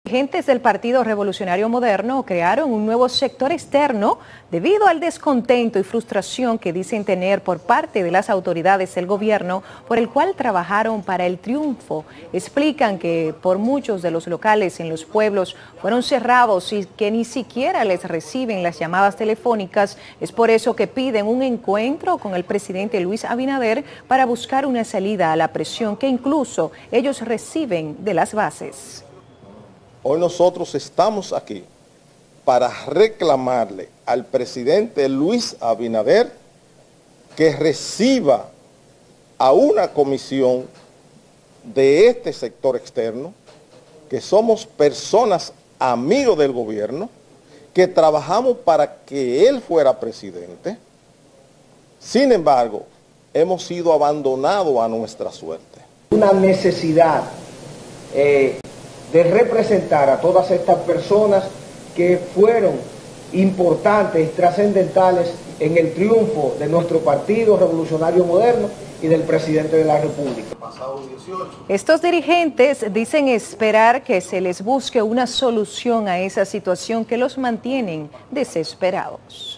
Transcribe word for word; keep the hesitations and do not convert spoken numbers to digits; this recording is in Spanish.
Dirigentes del Partido Revolucionario Moderno crearon un nuevo sector externo debido al descontento y frustración que dicen tener por parte de las autoridades del gobierno, por el cual trabajaron para el triunfo. Explican que por muchos de los locales en los pueblos fueron cerrados y que ni siquiera les reciben las llamadas telefónicas. Es por eso que piden un encuentro con el presidente Luis Abinader para buscar una salida a la presión que incluso ellos reciben de las bases. Hoy nosotros estamos aquí para reclamarle al presidente Luis Abinader que reciba a una comisión de este sector externo, que somos personas amigos del gobierno, que trabajamos para que él fuera presidente. Sin embargo, hemos sido abandonados a nuestra suerte. Una necesidad eh, de representar a todas estas personas que fueron importantes, trascendentales en el triunfo de nuestro Partido Revolucionario Moderno y del presidente de la República. Estos dirigentes dicen esperar que se les busque una solución a esa situación que los mantienen desesperados.